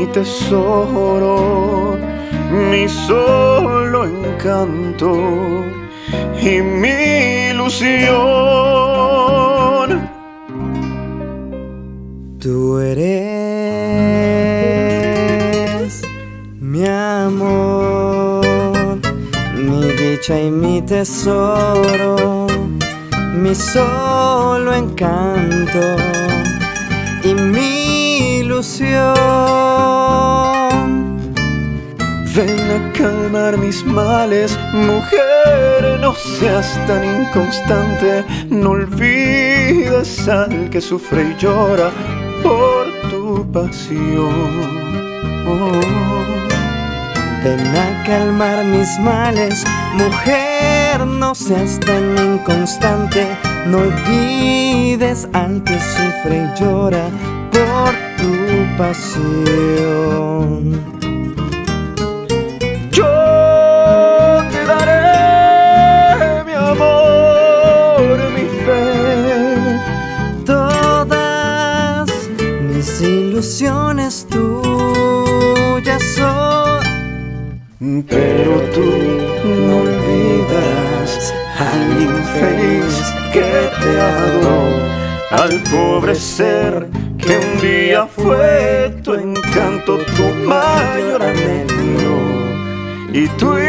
mi tesoro, mi solo encanto y mi ilusión. Tú eres mi amor, mi dicha y mi tesoro, mi solo encanto y mi ilusión. Ven a calmar mis males, mujer, no seas tan inconstante. No olvides al que sufre y llora por tu pasión. Ven a calmar mis males, mujer, no seas tan inconstante. No olvides al que sufre y llora por tu pasión. Yo te daré mi amor, mi fe, todas mis ilusiones tuyas son. pero tú no olvidas al infeliz que te adoró, al pobre ser que un día fue tu encanto, tu mayor anhelo. Y tú